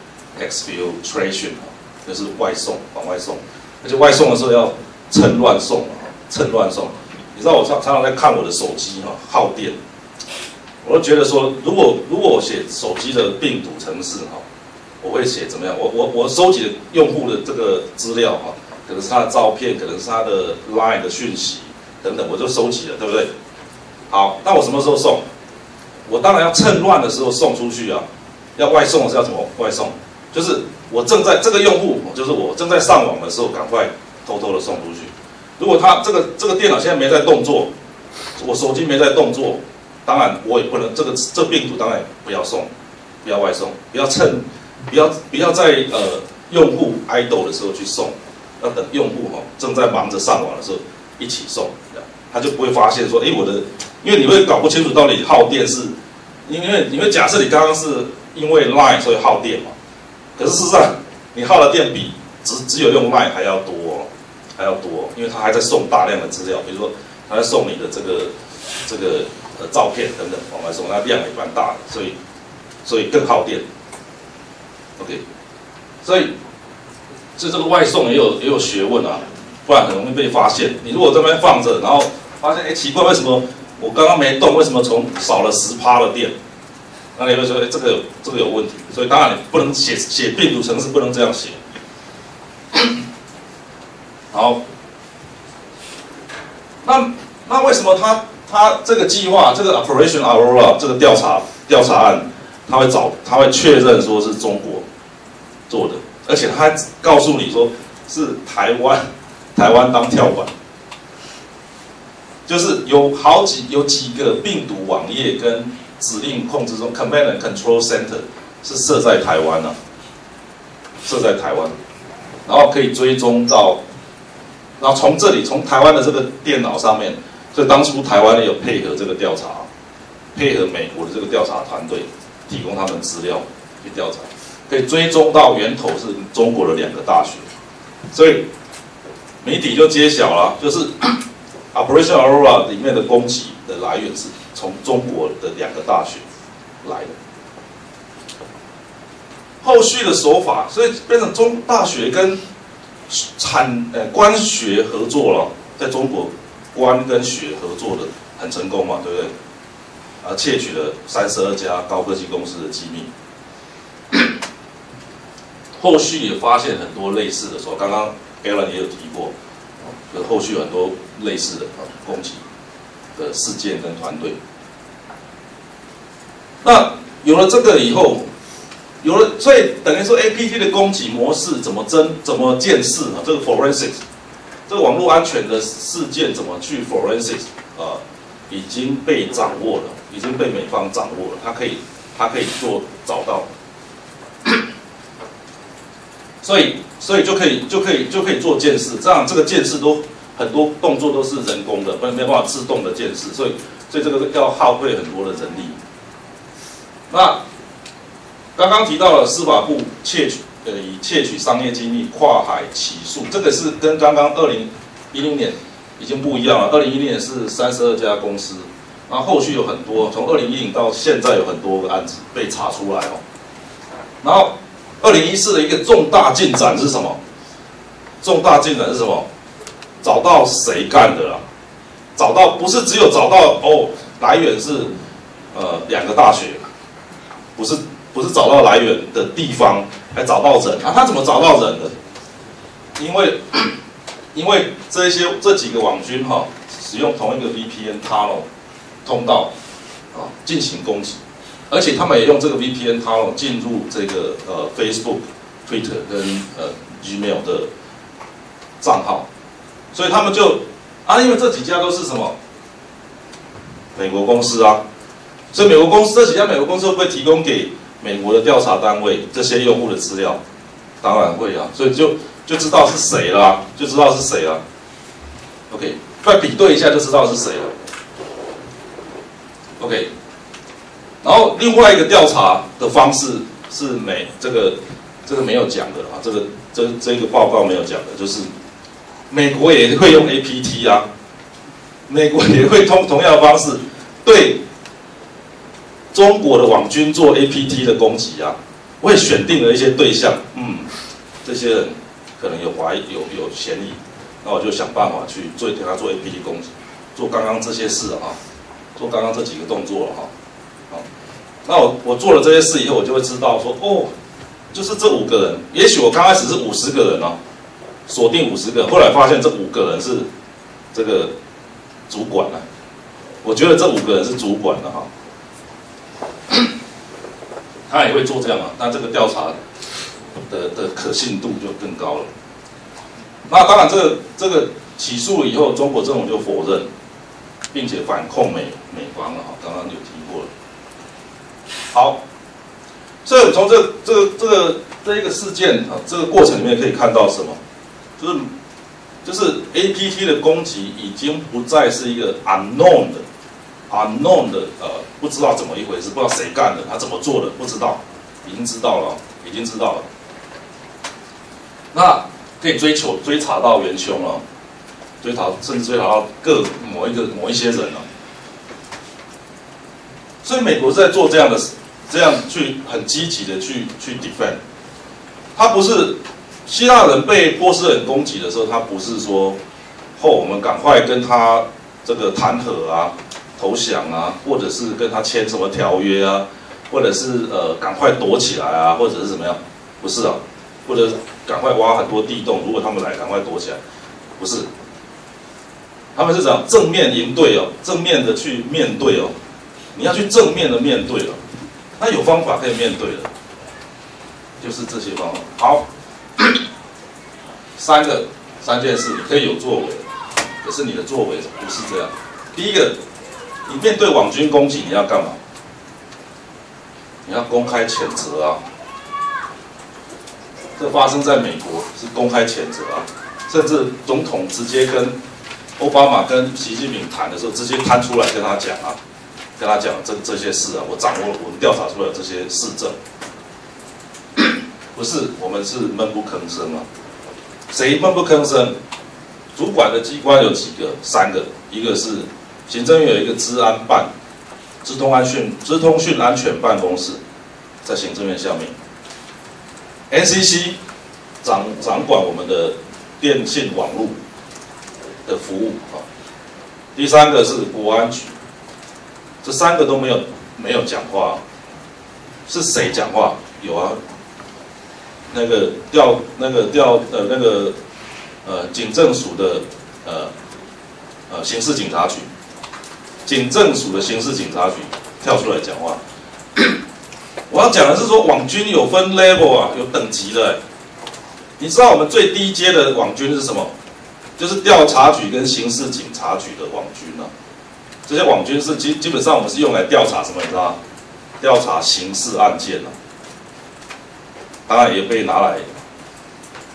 exfiltration 啊，就是外送，往外送，而且外送的时候要趁乱送啊。趁乱送，你知道我常常常在看我的手机哈，耗电，我都觉得说，如果如果我写手机的病毒程式哈，我会写怎么样？我我我收集的用户的这个资料哈，可能是他的照片，可能是他的 Line 的讯息等等，我就收集了，对不对？好，那我什么时候送？我当然要趁乱的时候送出去啊，要外送的是要怎么外送？就是我正在这个用户，就是我正在上网的时候，赶快偷偷的送出去。如果他这个这个电脑现在没在动作，我手机没在动作，当然我也不能这个这病毒当然不要送，不要外送，不要趁不要不要在呃用户 idle 的时候去送，要等用户哈、哦、正在忙着上网的时候一起送，这样他就不会发现说，哎我的，因为你会搞不清楚到底耗电是，因为因为假设你刚刚是因为 Line 所以耗电嘛，可是事实上你耗的电比只只有用 Line 还要多、哦。还要多，因为他还在送大量的资料，比如说他在送你的这个这个呃照片等等往外送，那量也蛮大的，所以所以更耗电。OK， 所以所以这个外送也有也有学问啊，不然很容易被发现。你如果这边放着，然后发现哎奇怪，为什么我刚刚没动，为什么从少了十趴的电？那你会说哎这个有这个有问题，所以当然你不能写写病毒程式不能这样写。好，那那为什么他他这个计划，这个 Operation Aurora 这个调查调查案，他会找他会确认说是中国做的，而且他还告诉你说是台湾台湾当跳板，就是有好几有几个病毒网页跟指令控制中 Command and Control Center 是设在台湾啊，设在台湾，然后可以追踪到。然后从这里，从台湾的这个电脑上面，所以当初台湾也有配合这个调查，配合美国的这个调查团队，提供他们资料去调查，可以追踪到源头是中国的两个大学，所以谜底就揭晓了，就是 Operation Aurora 里面的攻击的来源是从中国的两个大学来的。后续的手法，所以变成中大学跟产呃官学合作了，在中国官跟学合作的很成功嘛，对不对？啊，窃取了三十二家高科技公司的机密。后续也发现很多类似的时候，刚刚 Alan 也有提过，有后续很多类似的攻击的事件跟团队。那有了这个以后。有了，所以等于说 A P T 的攻击模式怎么侦、怎么见识啊？这个 forensics， 这个网络安全的事件怎么去 forensics 啊、呃，已经被掌握了，已经被美方掌握了，它可以，它可以做找到。 所以所以就可以就可以就可以做监视，这样这个监视都很多动作都是人工的，不没有办法自动的监视，所以所以这个要耗费很多的人力。那刚刚提到了司法部窃取呃以窃取商业机密跨海起诉，这个是跟刚刚二零一零年已经不一样了。二零一零年是三十二家公司，然后后续有很多，从二零一零到现在有很多个案子被查出来哦。然后二零一四的一个重大进展是什么？重大进展是什么？找到谁干的啦？找到不是只有找到哦，来源是呃两个大学，不是不是找到来源的地方，还找到人啊？他怎么找到人的？因为因为这些这几个网军哈、哦，使用同一个 V P N tunnel 通道啊进行攻击，而且他们也用这个 V P N tunnel 进入这个呃 Facebook、Twitter 跟呃 Gmail 的账号。所以他们就啊，因为这几家都是什么美国公司啊，所以美国公司这几家美国公司会不会提供给美国的调查单位这些用户的资料？当然会啊，所以就就知道是谁了、啊，就知道是谁了。OK， 再比对一下就知道是谁了。OK， 然后另外一个调查的方式是美这个这个没有讲的啊，这个这这个报告没有讲的，就是。美国也会用 A P T 啊，美国也会通同样的方式对中国的网军做 A P T 的攻击啊。我也选定了一些对象，嗯，这些人可能有怀疑有有嫌疑，那我就想办法去做给他做 A P T 攻击，做刚刚这些事啊，做刚刚这几个动作了哈。好，那我我做了这些事以后，我就会知道说，哦，就是这五个人，也许我刚开始是五十个人哦。锁定五十个，后来发现这五个人是这个主管了、啊。我觉得这五个人是主管了、啊、哈，他也会做这样嘛？那这个调查的的可信度就更高了。那当然，这个这个起诉了以后，中国政府就否认，并且反控美美方了哈。刚刚有提过了。好，所以从这这个这个这一个事件啊，这个过程里面可以看到什么？就是就是 A P T 的攻击已经不再是一个 unknown 的 unknown 的呃不知道怎么一回事，不知道谁干的，他怎么做的不知道，已经知道了，已经知道了。那可以追求追查到元凶了，追查甚至追查到各某一个某一些人了。所以美国在做这样的这样去很积极的去去 defend， 他不是。希腊人被波斯人攻击的时候，他不是说，后、哦、我们赶快跟他这个谈和啊、投降啊，或者是跟他签什么条约啊，或者是呃赶快躲起来啊，或者是怎么样？不是啊，或者赶快挖很多地洞，如果他们来，赶快躲起来，不是。他们是怎样正面迎对哦，正面的去面对哦，你要去正面的面对了，那有方法可以面对的，就是这些方法。好。三个三件事，你可以有作为，可是你的作为不是这样。第一个，你面对网军攻击，你要干嘛？你要公开谴责啊！这发生在美国是公开谴责啊，甚至总统直接跟奥巴马跟习近平谈的时候，直接摊出来跟他讲啊，跟他讲这这些事啊，我掌握了，我们调查出来这些事证。不是，我们是闷不吭声啊！谁闷不吭声？主管的机关有几个？三个，一个是行政院有一个资安办，资通安讯资通讯安全办公室，在行政院下面。N C C 掌掌管我们的电信网络的服务啊。第三个是国安局，这三个都没有没有讲话，是谁讲话？有啊。那个调那个调呃那个呃警政署的呃呃刑事警察局，警政署的刑事警察局跳出来讲话。我要讲的是说，网军有分 level 啊，有等级的。你知道我们最低阶的网军是什么？就是调查局跟刑事警察局的网军啊。这些网军是基基本上我们是用来调查什么？你知道吗？调查刑事案件啊。当然也被拿来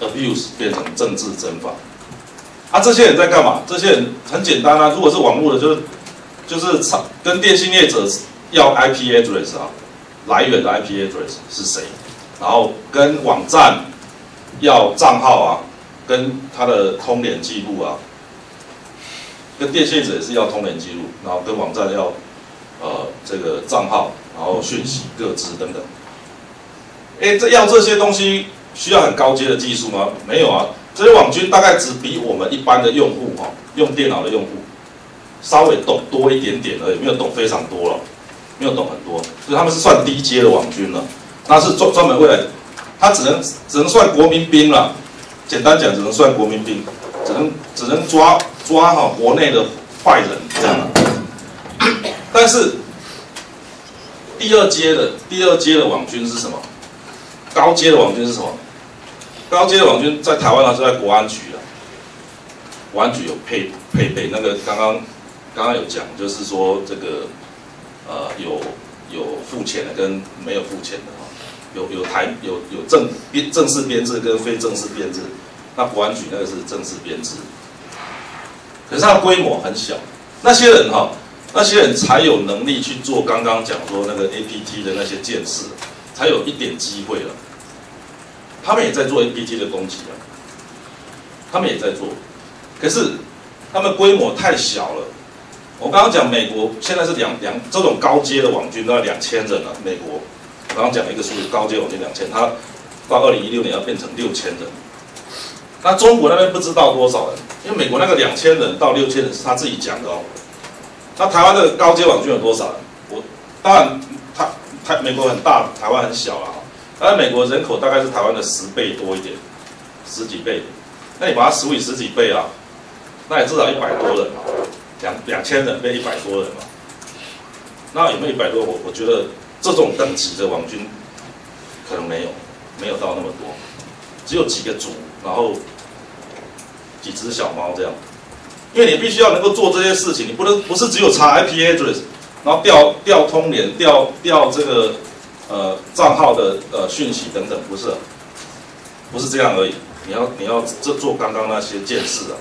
abuse 变成政治侦访。啊，这些人在干嘛？这些人很简单啊，如果是网络的，就是就是跟电信业者要 I P address 啊，来源的 I P address 是谁，然后跟网站要账号啊，跟他的通联记录啊，跟电信业者也是要通联记录，然后跟网站要呃这个账号，然后讯息各自等等。哎，这要这些东西需要很高阶的技术吗？没有啊。这些网军大概只比我们一般的用户哈、哦，用电脑的用户稍微懂多一点点而已，没有懂非常多了，没有懂很多，所以他们是算低阶的网军了。那是专专门为了，他只能只能算国民兵了，简单讲只能算国民兵，只能只能抓抓哈、哦、国内的坏人这样。但是第二阶的第二阶的网军是什么？高阶的网军是什么？高阶的网军在台湾呢是在国安局啊，国安局有配配备那个刚刚刚刚有讲，就是说这个呃有有付钱的跟没有付钱的哈，有有台有有正编正式编制跟非正式编制，那国安局那个是正式编制，可是它的规模很小，那些人哈，那些人才有能力去做刚刚讲说那个 A P T 的那些建设，才有一点机会了。他们也在做 A P T 的攻击啊，他们也在做，可是他们规模太小了。我刚刚讲美国现在是两两这种高阶的网军都要两千人了，美国我刚刚讲一个数字，高阶网军两千，他到二零一六年要变成六千人。那中国那边不知道多少人，因为美国那个两千人到六千人是他自己讲的哦。那台湾的高阶网军有多少人？我当然台台美国很大，台湾很小啊。而美国人口大概是台湾的十倍多一点，十几倍。那你把它除以十几倍啊，那也至少一百多人嘛，两两千人变一百多人嘛。那有没有一百多？我我觉得这种等级的网军可能没有，没有到那么多，只有几个组，然后几只小猫这样。因为你必须要能够做这些事情，你不能不是只有查 I P address， 然后调调通联，调调这个。呃，账号的呃讯息等等，不是，不是这样而已。你要你要这做刚刚那些件事啊。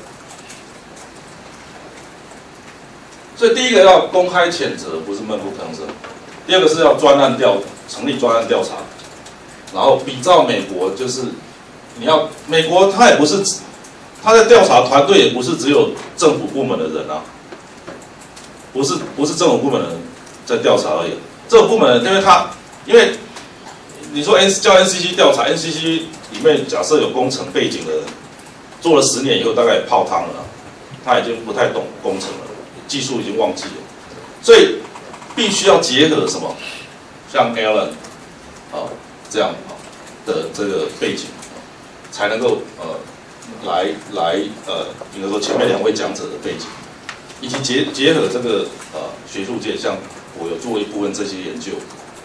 所以第一个要公开谴责，不是闷不吭声；第二个是要专案调成立专案调查，然后比照美国，就是你要美国他也不是他的调查团队也不是只有政府部门的人啊，不是不是政府部门的人在调查而已。政府部门因为他。因为你说 N 叫 N C C 调查 ，N C C 里面假设有工程背景的人，做了十年以后大概也泡汤了，他已经不太懂工程了，技术已经忘记了，所以必须要结合什么，像 Alan 啊这样的这个背景，才能够呃来来呃，比如说前面两位讲者的背景，以及结结合这个呃学术界，像我有做一部分这些研究。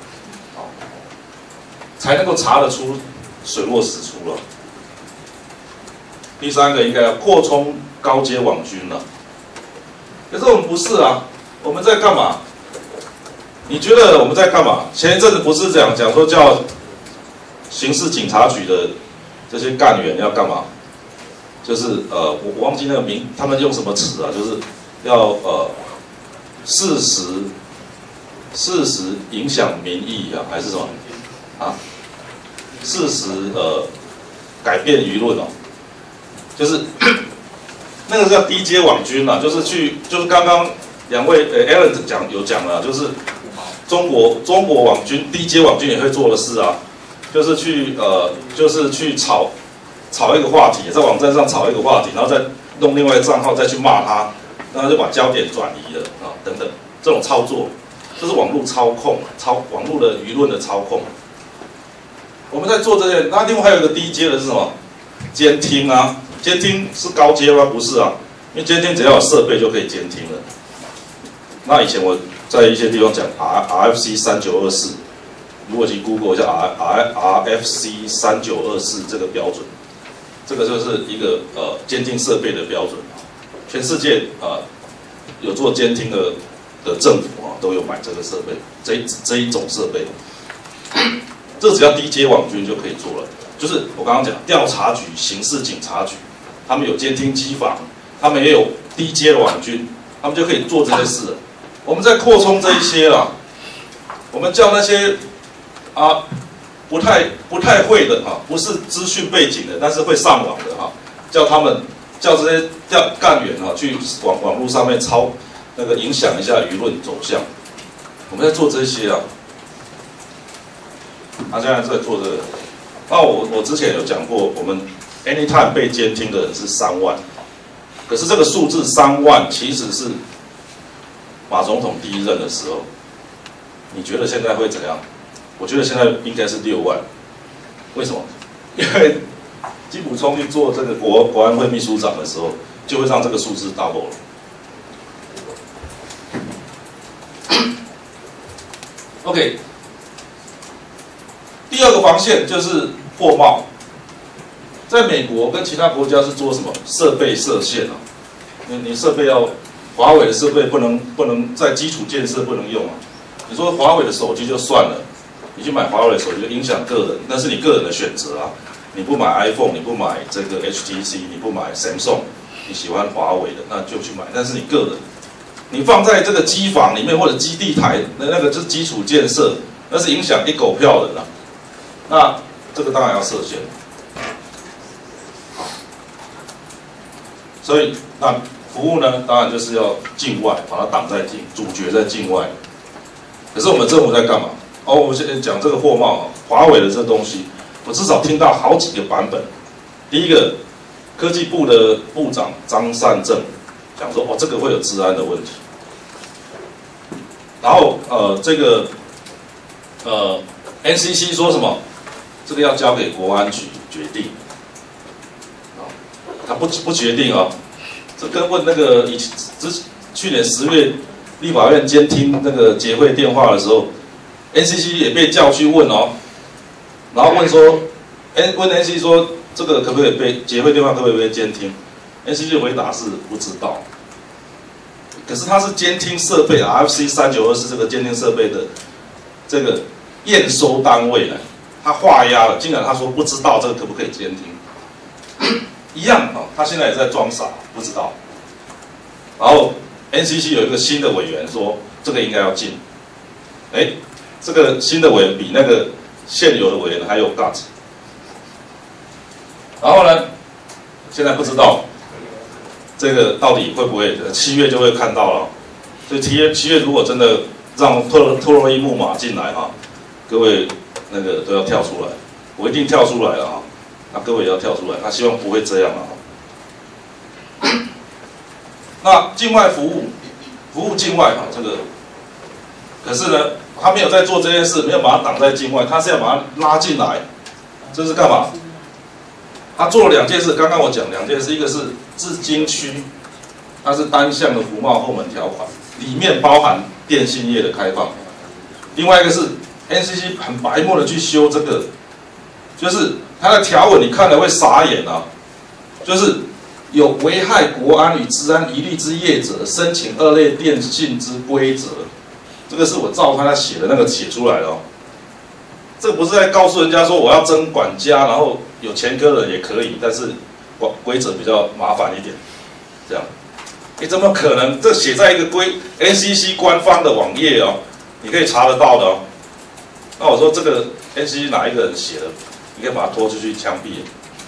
才能够查得出水落石出了。第三个应该要扩充高阶网军了，可是我们不是啊，我们在干嘛？你觉得我们在干嘛？前一阵子不是讲讲说叫刑事警察局的这些干员要干嘛？就是呃，我我忘记那个名，他们用什么词啊？就是要呃，事实事实影响民意啊，还是什么啊？事实呃改变舆论哦，就是那个叫低阶网军啊，就是去就是刚刚两位呃 Alan 讲有讲了，就是中国中国网军低阶网军也会做的事啊，就是去呃就是去炒炒一个话题，在网站上炒一个话题，然后再弄另外一个账号再去骂他，然后就把焦点转移了啊等等，这种操作，这是网络操控，操网络的舆论的操控。我们在做这些，那另外还有一个低阶的是什么？监听啊，监听是高阶吗？不是啊，因为监听只要有设备就可以监听了。那以前我在一些地方讲 R R F C 三九二四，如果去 Google 一下 R R R F C 三九二四这个标准，这个就是一个呃监听设备的标准。全世界呃有做监听的的政府啊，都有买这个设备，这一这一种设备。这只要低阶网军就可以做了。 就是我刚刚讲调查局、刑事警察局，他们有监听机房，他们也有低阶的网军，他们就可以做这些事了。我们在扩充这一些啦，我们叫那些啊不太不太会的哈，不是资讯背景的，但是会上网的哈，叫他们叫这些调干员哈去网网络上面抄那个影响一下舆论走向。我们在做这些啊，他现在在做这个。那我我之前有讲过，我们 anytime 被监听的人是三万，可是这个数字三万其实是马总统第一任的时候。你觉得现在会怎样？我觉得现在应该是六万。为什么？因为金溥聪去做这个国国安会秘书长的时候，就会让这个数字 double 了。OK， 第二个防线就是货贸。在美国跟其他国家是做什么？设备设限啊，你你设备要，华为的设备不能不能在基础建设不能用啊。你说华为的手机就算了，你去买华为的手机就影响个人，那是你个人的选择啊。你不买 iPhone， 你不买这个 H T C， 你不买 Samsung， 你喜欢华为的那就去买，那是你个人。你放在这个机房里面或者基地台的那个就是基础建设，那是影响一狗票的啦。那这个当然要设限。所以那服务呢，当然就是要境外，把它挡在境，主角在境外。可是我们政府在干嘛？哦，我们现在讲这个货贸，华为的这东西，我至少听到好几个版本。第一个，科技部的部长张善政讲说，哦，这个会有治安的问题。然后呃，这个呃 N C C 说什么？这个要交给国安局决定。啊，他不不决定啊，这跟问那个以之去年十月立法院监听那个结会电话的时候 ，N C C 也被叫去问哦，然后问说 ，N 问 N C C 说这个可不可以被结会电话可不可以被监听 ？N C C 的回答是不知道。可是它是监听设备 R F C 三九二四这个监听设备的这个验收单位呢，他画押了，竟然他说不知道这个可不可以监听，一样哦，他现在也在装傻，不知道。然后 N C C 有一个新的委员说这个应该要进，哎，这个新的委员比那个现有的委员还有 guts。然后呢，现在不知道。这个到底会不会七月就会看到了？所以七月七月如果真的让特特洛伊木马进来啊，各位那个都要跳出来，我一定跳出来了啊！那各位也要跳出来，他希望不会这样啊。那境外服务，服务境外啊，这个可是呢，他没有在做这件事，没有把它挡在境外，他是要把它拉进来，这是干嘛？他做了两件事，刚刚我讲两件事，一个是自经区，它是单向的服贸后门条款，里面包含电信业的开放；另外一个是 N C C 很白目的去修这个，就是它的条文你看了会傻眼啊，就是有危害国安与治安疑虑之业者，申请二类电信之规则，这个是我照他写的那个写出来的哦。这不是在告诉人家说我要征管家，然后有前科的也可以，但是规则比较麻烦一点，这样。你怎么可能？这写在一个规 N C C 官方的网页哦，你可以查得到的哦。那我说这个 N C C 哪一个人写的？你可以把他拖出去枪毙。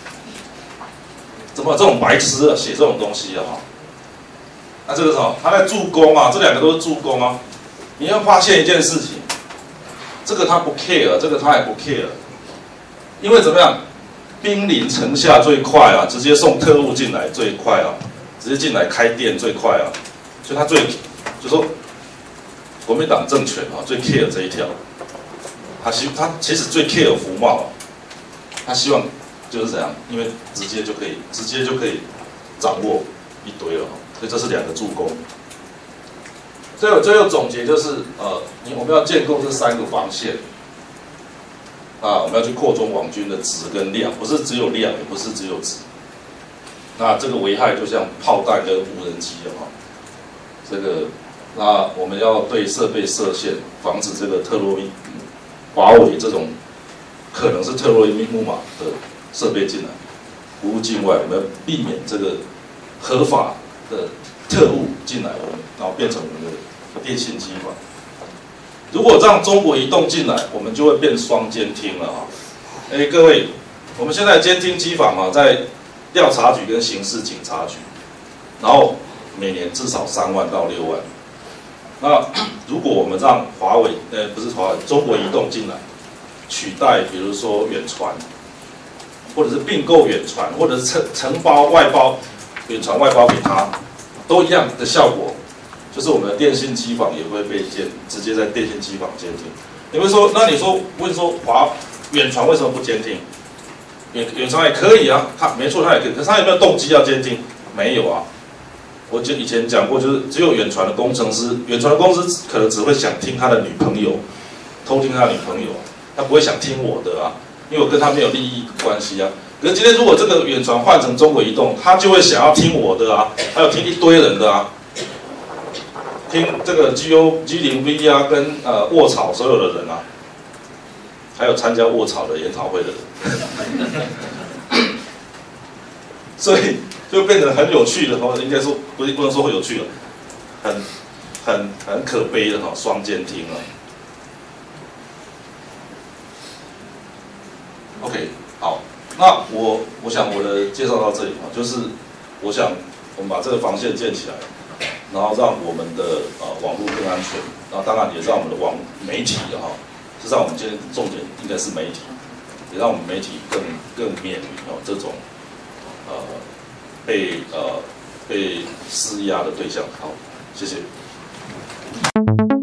怎么有这种白痴啊，写这种东西啊？那这个什么？他在助攻啊，这两个都是助攻啊。你要发现一件事情。这个他不 care， 这个他也不 care， 因为怎么样，兵临城下最快啊，直接送特务进来最快啊，直接进来开店最快啊，所以他最就说国民党政权啊最 care 这一条，他希他其实最 care 服贸啊，他希望就是怎样，因为直接就可以直接就可以掌握一堆了，所以这是两个助攻。所以我最后总结就是，呃，你我们要建构这三个防线，啊，我们要去扩充网军的质跟量，不是只有量，也不是只有质。那这个危害就像炮弹跟无人机了哈，这个，那我们要对设备设限，防止这个特洛伊、华为这种可能是特洛伊木马的设备进来，不务境外，我们要避免这个合法的特务进来，我们然后变成我们的电信机房。如果让中国移动进来，我们就会变双监听了啊！哎，各位，我们现在监听机房啊，在调查局跟刑事警察局，然后每年至少三万到六万。那如果我们让华为，呃，不是华为，中国移动进来，取代比如说远传，或者是并购远传，或者是承承包外包远传外包给他，都一样的效果，就是我们的电信机房也会被监，直接在电信机房监听。你会说，那你说问说华远传为什么不监听？远远传也可以啊，他没错，他也可以，可是他有没有动机要监听？没有啊。我就以前讲过，就是只有远传的工程师，远传的公司可能只会想听他的女朋友，偷听他的女朋友，他不会想听我的啊，因为我跟他没有利益关系啊。可是今天如果这个远传换成中国移动，他就会想要听我的啊，还有听一堆人的啊，听这个 G O G 零 V 啊，跟呃卧槽所有的人啊，还有参加卧槽的研讨会的人，所以就变得很有趣的哦，应该说不不能说很有趣了，很很很可悲的哈，双监听啊。OK， 好，那我我想我的介绍到这里啊，就是我想我们把这个防线建起来，然后让我们的呃网络更安全，然后当然也让我们的网媒体哈，实际上我们今天重点应该是媒体，也让我们媒体更更免于哦这种呃被呃被施压的对象。好，谢谢。